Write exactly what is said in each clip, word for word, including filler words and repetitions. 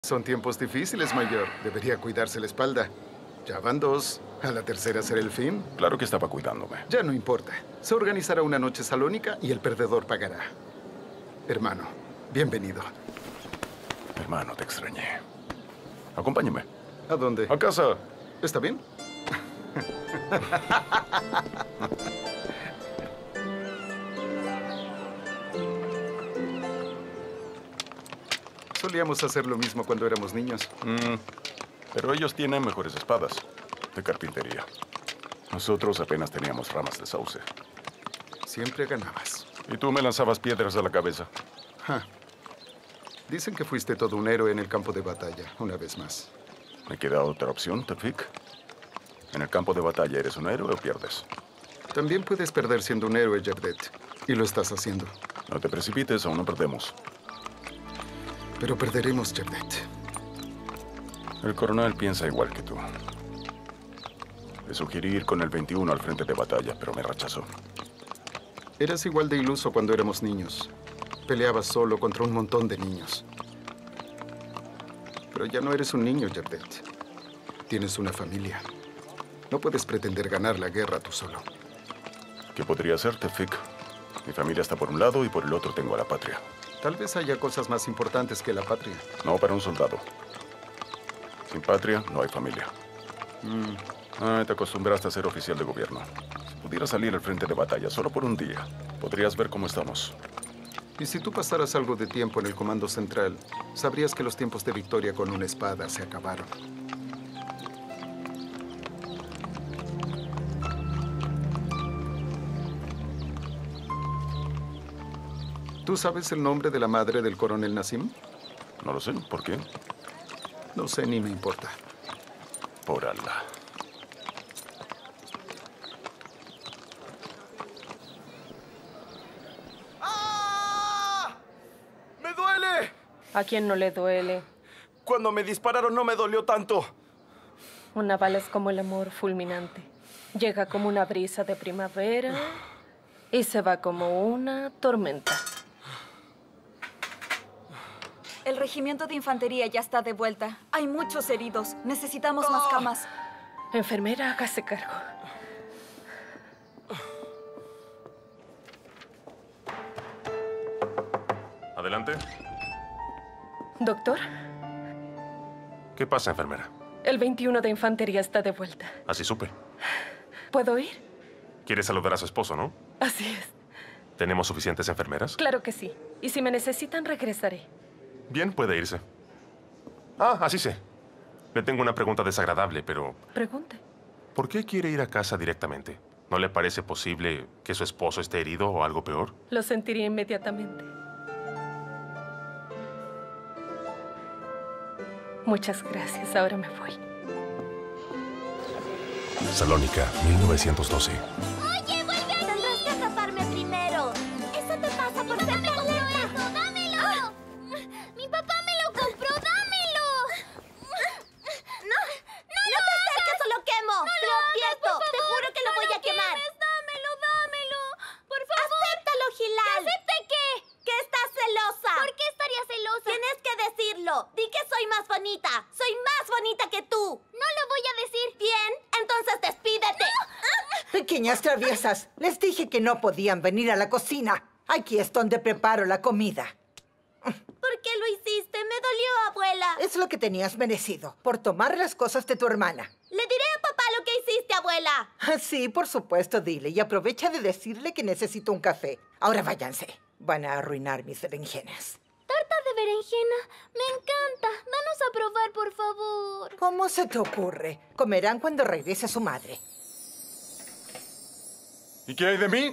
Son tiempos difíciles, mayor. Debería cuidarse la espalda. Ya van dos. ¿A la tercera será el fin? Claro que estaba cuidándome. Ya no importa. Se organizará una noche salónica y el perdedor pagará. Hermano, bienvenido. Hermano, te extrañé. Acompáñame. ¿A dónde? A casa. ¿Está bien? Solíamos hacer lo mismo cuando éramos niños. Mm, pero ellos tienen mejores espadas de carpintería. Nosotros apenas teníamos ramas de sauce. Siempre ganabas. Y tú me lanzabas piedras a la cabeza. Ja. Dicen que fuiste todo un héroe en el campo de batalla, una vez más. ¿Me queda otra opción, Tafik? En el campo de batalla, ¿eres un héroe o pierdes? También puedes perder siendo un héroe, Jardet. Y lo estás haciendo. No te precipites, aún no perdemos. Pero perderemos, Jardet. El coronel piensa igual que tú. Le sugerí ir con el veintiuno al frente de batalla, pero me rechazó. Eras igual de iluso cuando éramos niños. Peleabas solo contra un montón de niños. Pero ya no eres un niño, Jardet. Tienes una familia. No puedes pretender ganar la guerra tú solo. ¿Qué podría hacer, Tafik? Mi familia está por un lado y por el otro tengo a la patria. Tal vez haya cosas más importantes que la patria. No para un soldado. Sin patria, no hay familia. Mm. Ah, te acostumbraste a ser oficial de gobierno. Si pudieras salir al frente de batalla solo por un día, podrías ver cómo estamos. Y si tú pasaras algo de tiempo en el Comando Central, sabrías que los tiempos de victoria con una espada se acabaron. ¿Tú sabes el nombre de la madre del coronel Nassim? No lo sé. ¿Por qué? No sé ni me importa. Por Allah. ¡Ah! ¡Me duele! ¿A quién no le duele? Cuando me dispararon no me dolió tanto. Una bala es como el amor fulminante. Llega como una brisa de primavera y se va como una tormenta. El regimiento de infantería ya está de vuelta. Hay muchos heridos. Necesitamos más camas. Enfermera, hágase cargo. Adelante. Doctor, ¿Qué pasa, enfermera? el veintiuno de infantería está de vuelta. Así supe. ¿Puedo ir? Quiere saludar a su esposo, ¿no? Así es. ¿Tenemos suficientes enfermeras? Claro que sí. Y si me necesitan, regresaré. Bien, puede irse. Ah, así sé. Le tengo una pregunta desagradable, pero Pregunte. ¿por qué quiere ir a casa directamente? ¿No le parece posible que su esposo esté herido o algo peor? Lo sentiría inmediatamente. Muchas gracias. Ahora me voy. Salónica, mil novecientos doce. Oye, vuelve aquí. Tendrás que atraparme primero. Eso te pasa por ser tan lenta. ¡Dámelo! Mi papá me lo compró. ¡Dámelo! No, no, no te acerques o lo quemo. No te lo advierto. Te juro que lo voy a quemar. Dámelo, dámelo. Por favor. Acéptalo, Gilal. ¿Que acepte qué? Que estás celosa. ¿Por qué estaría celosa? Tienes que decirlo. Di que soy más bonita. Soy más bonita que tú. No lo voy a decir. Bien, entonces despídete. Pequeñas traviesas, les dije que no podían venir a la cocina. Aquí es donde preparo la comida. ¿Por qué lo hiciste? Me dolió, abuela. Es lo que tenías merecido, por tomar las cosas de tu hermana. Le diré a papá lo que hiciste, abuela. Ah, sí, por supuesto, dile. Y aprovecha de decirle que necesito un café. Ahora váyanse. Van a arruinar mis berenjenas. Tarta de berenjena. Me encanta. Danos a probar, por favor. ¿Cómo se te ocurre? Comerán cuando regrese su madre. ¿Y qué hay de mí?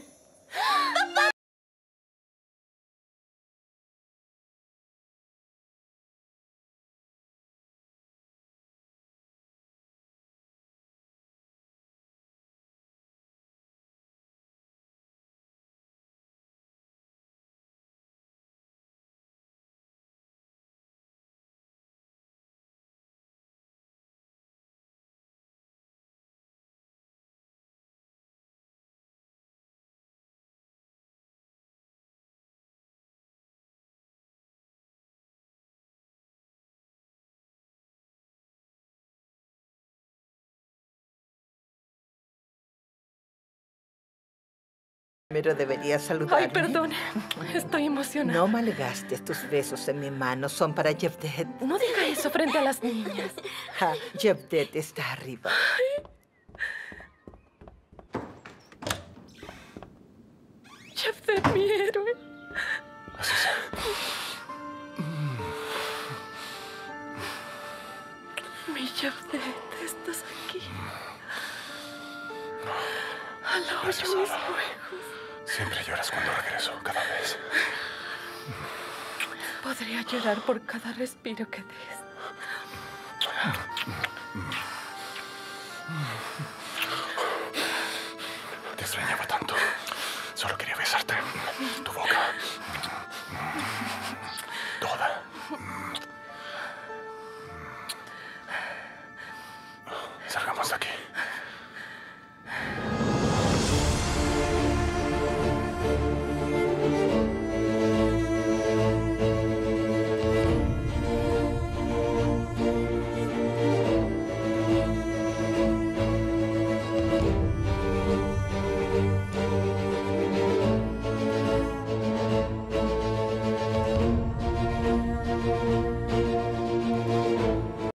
Primero deberías saludarme. Ay, perdón. Estoy emocionada. No malgastes tus besos en mi mano. Son para Jevdet. No diga eso frente a las niñas. Ja, Jevdet está arriba. Jevdet, mi héroe. Así sea. Mi Jevdet, estás aquí. Al oír mis ruegos. Siempre lloras cuando regreso, cada vez. Podría llorar por cada respiro que des.